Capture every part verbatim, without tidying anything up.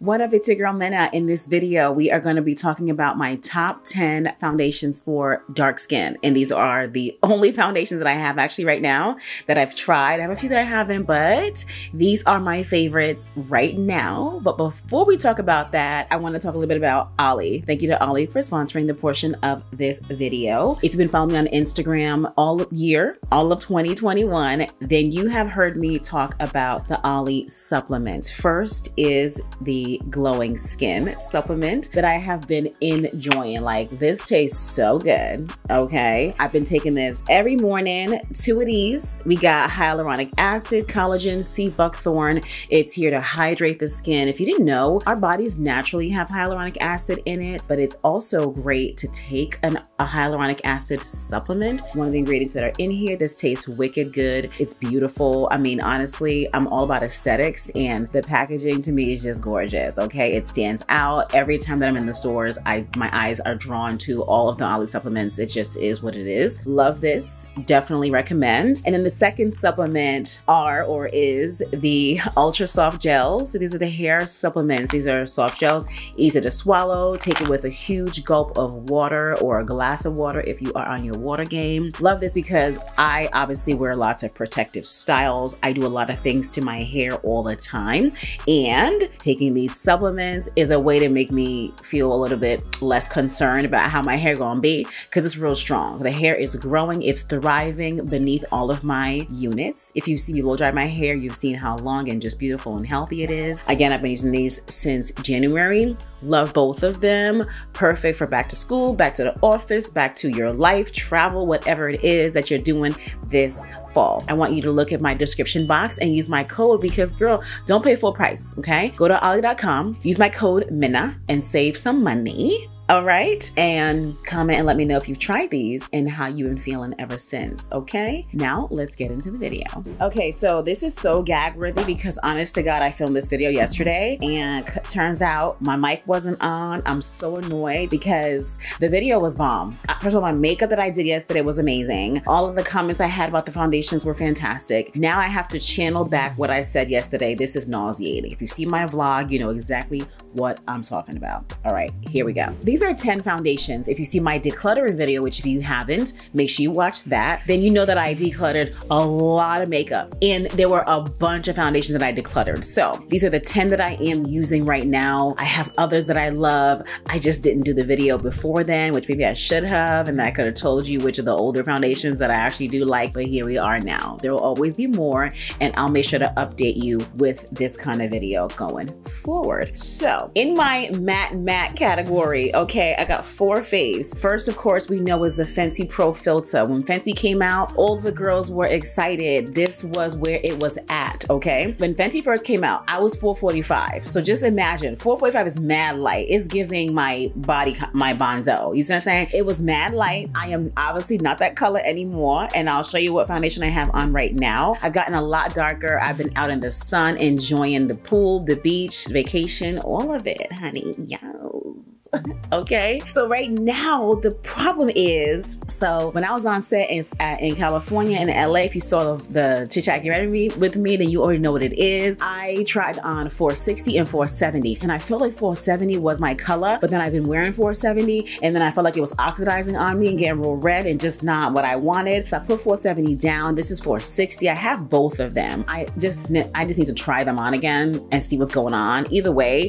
What up, it's your girl Minna. In this video, we are going to be talking about my top ten foundations for dark skin. And these are the only foundations that I have actually right now that I've tried. I have a few that I haven't, but these are my favorites right now. But before we talk about that, I want to talk a little bit about Olly. Thank you to Olly for sponsoring the portion of this video. If you've been following me on Instagram all year, all of twenty twenty-one, then you have heard me talk about the Olly supplements. First is the glowing skin supplement that I have been enjoying. Like, this tastes so good. Okay, I've been taking this every morning. Two of these. We got hyaluronic acid, collagen, sea buckthorn. It's here to hydrate the skin. If you didn't know, our bodies naturally have hyaluronic acid in it, but it's also great to take an, a hyaluronic acid supplement. One of the ingredients that are in here, this tastes wicked good. It's beautiful. I mean, honestly, I'm all about aesthetics, and the packaging to me is just gorgeous. Okay, it stands out. Every time that I'm in the stores, I my eyes are drawn to all of the Olly supplements. It just is what it is. Love this. Definitely recommend. And then the second supplement are or is the Ultra Soft Gels. So these are the hair supplements. These are soft gels, easy to swallow. Take it with a huge gulp of water or a glass of water if you are on your water game. Love this because I obviously wear lots of protective styles. I do a lot of things to my hair all the time, and taking these supplements is a way to make me feel a little bit less concerned about how my hair gonna be, because it's real strong. The hair is growing, it's thriving beneath all of my units. If you see me blow dry my hair, you've seen how long and just beautiful and healthy it is. Again, I've been using these since January. Love both of them. Perfect for back to school, back to the office, back to your life, travel, whatever it is that you're doing this fall. I want you to look at my description box and use my code, because girl, don't pay full price, okay? Go to olly dot com, use my code Minna and save some money. All right, and comment and let me know if you've tried these and how you've been feeling ever since, okay? Now let's get into the video. Okay, so this is so gag worthy because honest to God, I filmed this video yesterday and turns out my mic wasn't on. I'm so annoyed because the video was bomb. First of all, my makeup that I did yesterday was amazing. All of the comments I had about the foundations were fantastic. Now I have to channel back what I said yesterday. This is nauseating. If you see my vlog, you know exactly what I'm talking about. All right, here we go. These are ten foundations. If you see my decluttering video, which if you haven't, make sure you watch that, then you know that I decluttered a lot of makeup, and there were a bunch of foundations that I decluttered. So these are the ten that I am using right now. I have others that I love. I just didn't do the video before then, which maybe I should have, and I could have told you which of the older foundations that I actually do like, but here we are now. There will always be more, and I'll make sure to update you with this kind of video going forward. So in my matte matte category, okay, I got four faves. First, of course, we know is the Fenty Pro Filter. When Fenty came out, all the girls were excited. This was where it was at, okay? When Fenty first came out, I was four forty-five. So just imagine, four forty-five is mad light. It's giving my body, my Bonzo. You see what I'm saying? It was mad light. I am obviously not that color anymore, and I'll show you what foundation I have on right now. I've gotten a lot darker. I've been out in the sun, enjoying the pool, the beach, vacation, all of it, honey. Yo. Okay, so right now the problem is, so when I was on set in, uh, in California and L A, if you saw the, the Chit Chat Get Ready with me, then you already know what it is. I tried on four sixty and four seventy, and I felt like four seventy was my color, but then I've been wearing four seventy, and then I felt like it was oxidizing on me and getting real red and just not what I wanted. So I put four seventy down. This is four sixty. I have both of them. I just I just need to try them on again and see what's going on. Either way,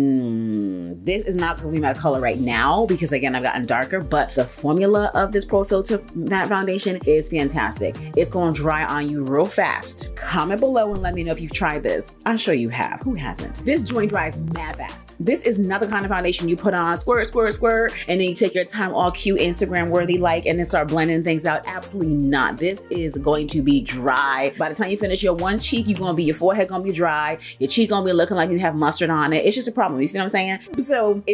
mm, this is not gonna be my color right now because again, I've gotten darker, but the formula of this Pro Filter matte foundation is fantastic. It's going to dry on you real fast. Comment below and let me know if you've tried this. I'm sure you have. Who hasn't? This joint dries mad fast. This is not the kind of foundation you put on, squirt, squirt, squirt, and then you take your time all cute, Instagram worthy like, and then start blending things out. Absolutely not. This is going to be dry. By the time you finish your one cheek, you're going to be, your forehead going to be dry. Your cheek going to be looking like you have mustard on it. It's just a problem. You see what I'm saying? So if you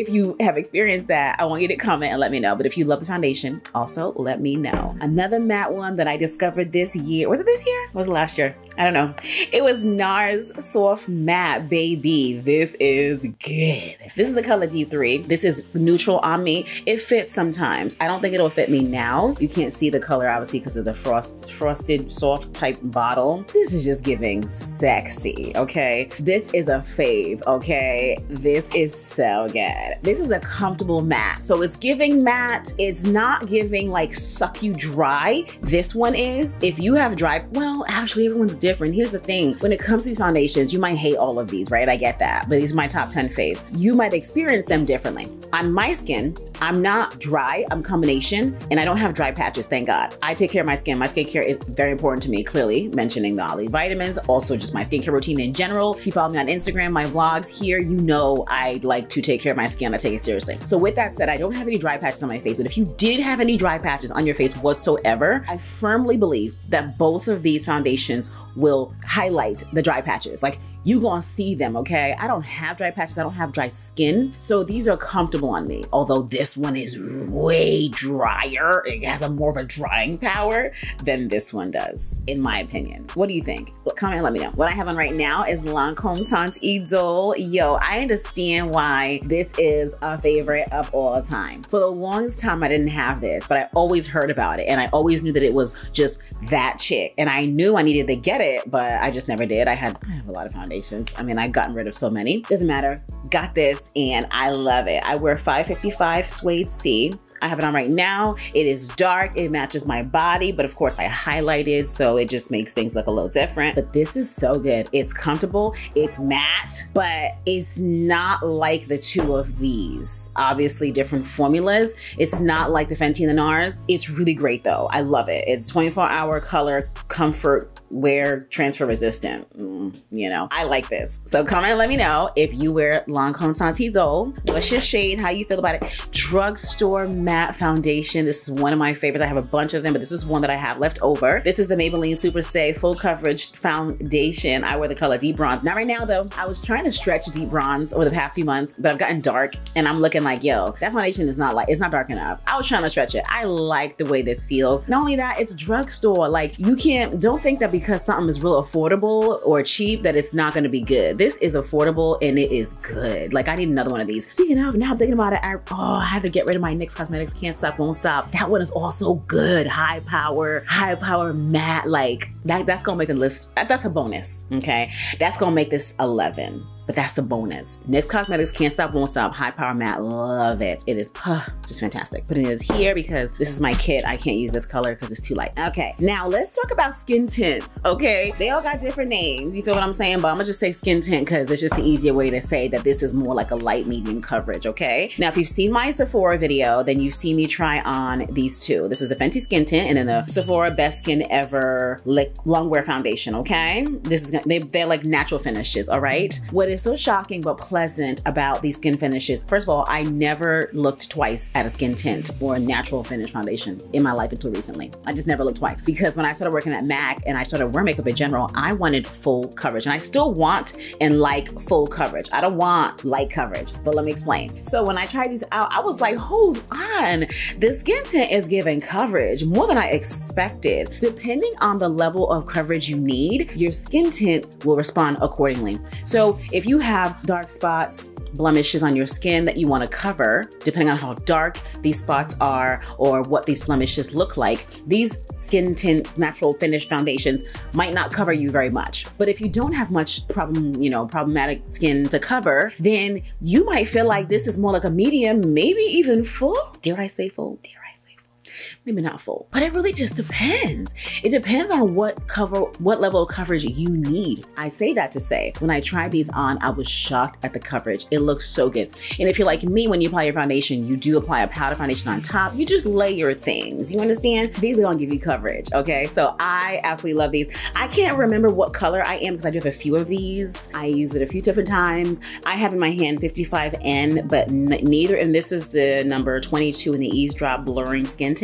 have experienced that, I want you to comment and let me know. But if you love the foundation, also let me know. Another matte one that I discovered this year, was it this year? Was it last year? I don't know. It was NARS Soft Matte, baby. This is good. This is the color D three. This is neutral on me. It fits sometimes. I don't think it'll fit me now. You can't see the color obviously because of the frost, frosted soft type bottle. This is just giving sexy, okay? This is a fave, okay? This is so good. This is a comfortable matte. So it's giving matte. It's not giving like suck you dry. This one is. If you have dry, well, actually everyone's different. Here's the thing. When it comes to these foundations, you might hate all of these, right? I get that, but these are my top ten faves. You might experience them differently. On my skin, I'm not dry, I'm combination, and I don't have dry patches, thank God. I take care of my skin. My skincare is very important to me, clearly, mentioning the Olly vitamins, also just my skincare routine in general. If you follow me on Instagram, my vlogs here, you know I like to take care of my skin. I take it seriously. So with that said, I don't have any dry patches on my face, but if you did have any dry patches on your face whatsoever, I firmly believe that both of these foundations will highlight the dry patches. Like, you gonna see them, okay? I don't have dry patches, I don't have dry skin, so these are comfortable on me. Although this one is way drier, it has a more of a drying power than this one does, in my opinion. What do you think? Comment and let me know. What I have on right now is Lancome Teinte Idole. Yo, I understand why this is a favorite of all time. For the longest time, I didn't have this, but I always heard about it, and I always knew that it was just that chick. And I knew I needed to get it, but I just never did. I had, I have a lot of foundations. I mean, I've gotten rid of so many. Doesn't matter. Got this and I love it. I wear five fifty-five Suede C. I have it on right now. It is dark. It matches my body, but of course I highlighted, so it just makes things look a little different. But this is so good. It's comfortable. It's matte, but it's not like the two of these. Obviously different formulas. It's not like the Fenty and the NARS. It's really great though. I love it. It's twenty-four hour color, comfort, wear, transfer resistant. Mm, you know, I like this. So comment and let me know if you wear Lancome Teinte Idole. What's your shade? How you feel about it? Drugstore matte foundation. This is one of my favorites. I have a bunch of them, but this is one that I have left over. This is the Maybelline Super Stay Full Coverage Foundation. I wear the color Deep Bronze. Not right now though. I was trying to stretch Deep Bronze over the past few months, but I've gotten dark and I'm looking like, yo, that foundation is not like, it's not dark enough. I was trying to stretch it. I like the way this feels. Not only that, it's drugstore. Like, you can't, don't think that because something is real affordable or cheap that it's not gonna be good. This is affordable and it is good. Like, I need another one of these. Speaking of, now I'm thinking about it, I, oh, I had to get rid of my NYX Cosmetics Can't Stop, Won't Stop. That one is also good. High power, high power matte. Like, that, that's gonna make the list, that's a bonus, okay? That's gonna make this eleven. But that's the bonus. NYX Cosmetics Can't Stop, Won't Stop, High Power Matte, love it. It is huh, just fantastic. Putting it here because this is my kit. I can't use this color because it's too light. Okay, now let's talk about skin tints, okay? They all got different names, you feel what I'm saying? But I'm gonna just say skin tint because it's just the easier way to say that this is more like a light medium coverage, okay? Now, if you've seen my Sephora video, then you've seen me try on these two. This is the Fenty Skin Tint and then the Sephora Best Skin Ever Longwear Foundation, okay? This is, they, they're like natural finishes, all right? What is so shocking but pleasant about these skin finishes, first of all, I never looked twice at a skin tint or a natural finish foundation in my life until recently. I just never looked twice because when I started working at MAC and I started wearing makeup in general, I wanted full coverage and I still want and like full coverage. I don't want light coverage, but let me explain. So when I tried these out, I was like, hold on, the skin tint is giving coverage more than I expected. Depending on the level of coverage you need, your skin tint will respond accordingly. So if you have dark spots, blemishes on your skin that you want to cover, depending on how dark these spots are or what these blemishes look like, these skin tint natural finish foundations might not cover you very much. But if you don't have much problem, you know, problematic skin to cover, then you might feel like this is more like a medium, maybe even full. Dare I say full? Dare I say full? Maybe not full, but it really just depends. It depends on what cover, what level of coverage you need. I say that to say, when I tried these on, I was shocked at the coverage. It looks so good. And if you're like me, when you apply your foundation, you do apply a powder foundation on top. You just layer things, you understand? These are gonna give you coverage, okay? So I absolutely love these. I can't remember what color I am because I do have a few of these. I use it a few different times. I have in my hand fifty-five N, but neither, and this is the number twenty-two in the Eavesdrop Blurring Skin Tint.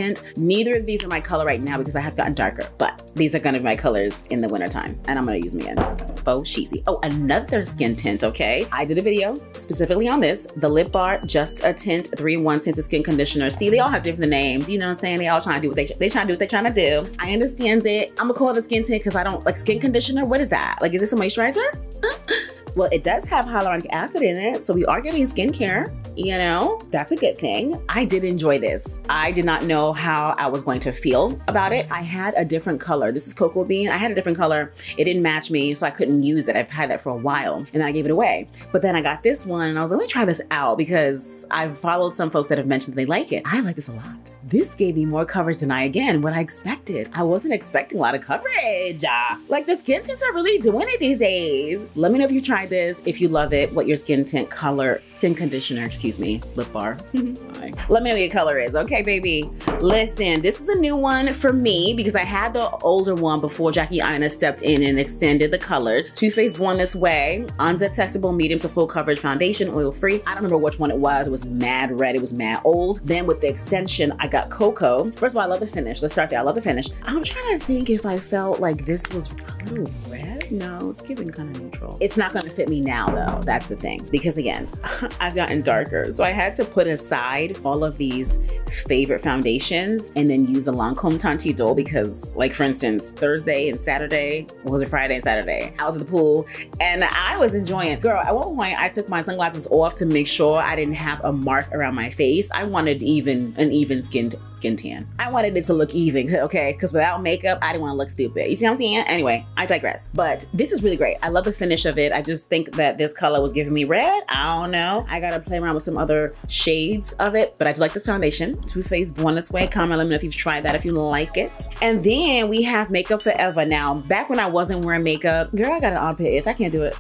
tint. Neither of these are my color right now because I have gotten darker, but these are gonna be my colors in the wintertime, and I'm gonna use them again. Faux cheesy. Oh, another skin tint, okay? I did a video specifically on this, the Lip Bar Just a Tint three in one Tinted Skin Conditioner. See, they all have different names, you know what I'm saying? They all trying to do what they, they trying to do what they trying to do. I understand it. I'm gonna call it a skin tint because I don't, like skin conditioner, what is that? Like, is this a moisturizer? Well, it does have hyaluronic acid in it, so we are getting skincare, you know? That's a good thing. I did enjoy this. I did not know how I was going to feel about it. I had a different color. This is Cocoa Bean. I had a different color. It didn't match me, so I couldn't use it. I've had that for a while, and then I gave it away. But then I got this one, and I was like, let me try this out because I've followed some folks that have mentioned that they like it. I like this a lot. This gave me more coverage than I, again, what I expected. I wasn't expecting a lot of coverage. Uh, like the skin tints are really doing it these days. Let me know if you tried this, if you love it, what your skin tint color, skin conditioner, excuse me, lip bar. Let me know what your color is, okay, baby? Listen, this is a new one for me because I had the older one before Jackie Aina stepped in and extended the colors. Too Faced Born This Way, undetectable medium to full coverage foundation, oil free. I don't remember which one it was. It was mad red, it was mad old. Then with the extension, I got Cocoa. First of all, I love the finish. Let's start there, I love the finish. I'm trying to think if I felt like this was a little red. No, it's giving kind of neutral. It's not gonna fit me now though, that's the thing. Because again, I've gotten darker. So I had to put aside all of these favorite foundations and then use a Lancome Tanti Doll because like for instance, Thursday and Saturday, what was it, Friday and Saturday, I was at the pool and I was enjoying it. Girl, at one point I took my sunglasses off to make sure I didn't have a mark around my face. I wanted even an even skin, skin tan. I wanted it to look even, okay? Because without makeup, I didn't want to look stupid. You see what I'm saying? Anyway, I digress. But this is really great. I love the finish of it. I just think that this color was giving me red. I don't know. I gotta play around with some other shades of it, but I just like this foundation. Too Faced Born This Way. Comment, let me know if you've tried that, if you like it. And then we have Makeup Forever. Now, back when I wasn't wearing makeup, girl, I got an armpit itch. I can't do it.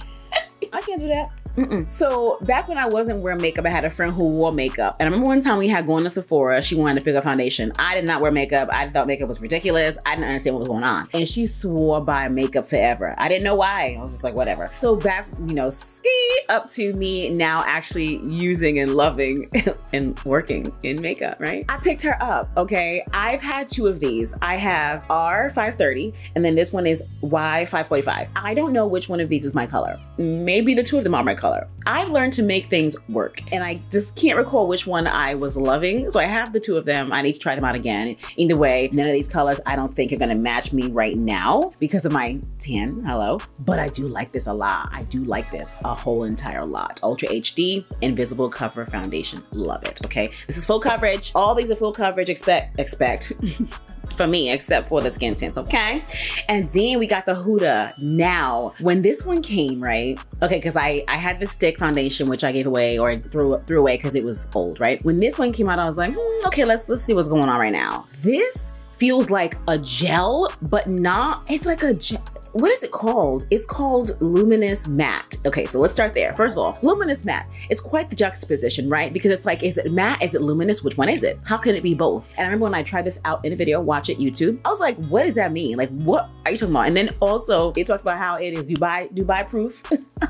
I can't do that. Mm-mm. So back when I wasn't wearing makeup, I had a friend who wore makeup. And I remember one time we had going to Sephora, she wanted to pick up foundation. I did not wear makeup. I thought makeup was ridiculous. I didn't understand what was going on. And she swore by Makeup Forever. I didn't know why. I was just like, whatever. So back, you know, ski up to me now actually using and loving and working in makeup, right? I picked her up, okay? I've had two of these. I have R five thirty and then this one is Y five forty-five. I don't know which one of these is my color. Maybe the two of them are my color. color. I've learned to make things work and I just can't recall which one I was loving. So I have the two of them. I need to try them out again. Either way, none of these colors I don't think are gonna match me right now because of my tan, hello. But I do like this a lot. I do like this a whole entire lot. Ultra H D, Invisible Cover Foundation. Love it, okay? This is full coverage. All these are full coverage, expect, expect. For me, except for the skin tints, okay? And then we got the Huda. Now, when this one came, right? Okay, because I, I had the stick foundation, which I gave away or threw, threw away because it was old, right? When this one came out, I was like, hmm, okay, let's, let's see what's going on right now. This feels like a gel, but not, it's like a gel. What is it called? It's called Luminous Matte. Okay, so let's start there. First of all, Luminous Matte. It's quite the juxtaposition, right? Because it's like, is it matte? Is it luminous? Which one is it? How can it be both? And I remember when I tried this out in a video, watch it YouTube, I was like, what does that mean? Like, what are you talking about? And then also, they talked about how it is Dubai, Dubai proof.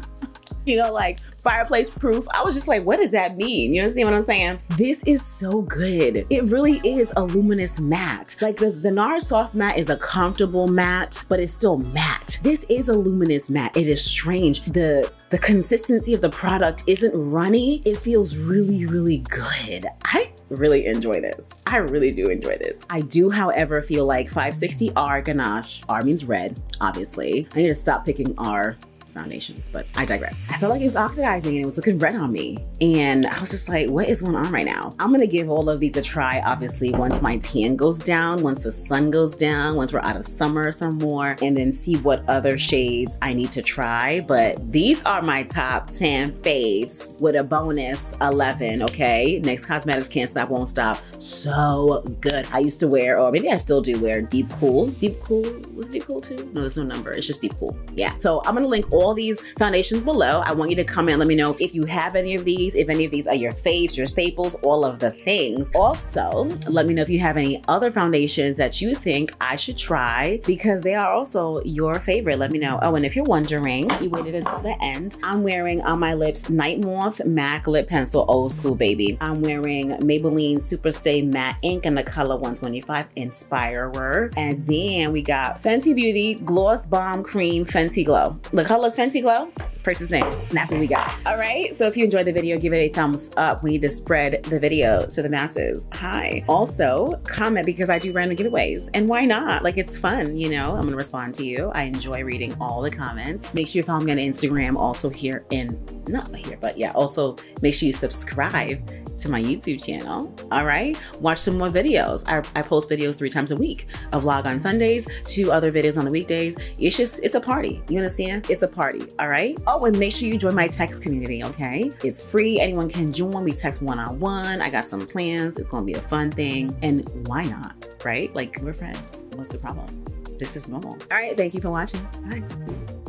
You know, like fireplace proof. I was just like, what does that mean? You understand what I'm saying? This is so good. It really is a luminous matte. Like the, the NARS Soft Matte is a comfortable matte, but it's still matte. This is a luminous matte. It is strange. The, the consistency of the product isn't runny. It feels really, really good. I really enjoy this. I really do enjoy this. I do, however, feel like five sixty R Ganache, R means red, obviously. I need to stop picking R foundations, but I digress. I felt like it was oxidizing and it was looking red on me. And I was just like, what is going on right now? I'm gonna give all of these a try, obviously, once my tan goes down, once the sun goes down, once we're out of summer some more, and then see what other shades I need to try. But these are my top ten faves with a bonus eleven, okay? NYX Cosmetics Can't Stop, Won't Stop. So good. I used to wear, or maybe I still do wear Deep Cool. Deep Cool, was Deep Cool too? No, there's no number, it's just Deep Cool. Yeah, so I'm gonna link all all these foundations below. I want you to comment and let me know if you have any of these, if any of these are your faves, your staples, all of the things. Also, let me know if you have any other foundations that you think I should try because they are also your favorite. Let me know. Oh, and if you're wondering, you waited until the end, I'm wearing on my lips Night Moth MAC Lip Pencil Old School Baby. I'm wearing Maybelline Superstay Matte Ink in the color one twenty-five Inspirer. And then we got Fenty Beauty Gloss Bomb Cream Fenty Glow. The color is Fenty Glow, person's name. And that's what we got. All right, so if you enjoyed the video, give it a thumbs up. We need to spread the video to the masses. Hi. Also, comment because I do random giveaways. And why not? Like, it's fun, you know? I'm gonna respond to you. I enjoy reading all the comments. Make sure you follow me on Instagram, also here in, not here, but yeah, also make sure you subscribe to my YouTube channel. All right, watch some more videos. I, I post videos three times a week. A vlog on Sundays, two other videos on the weekdays. It's just, it's a party. You understand? It's a party. All right. Oh, and make sure you join my text community. Okay, it's free. Anyone can join. We text one-on-one. I got some plans. It's gonna be a fun thing. And why not? Right? Like, we're friends. What's the problem? This is normal. All right. Thank you for watching. Bye.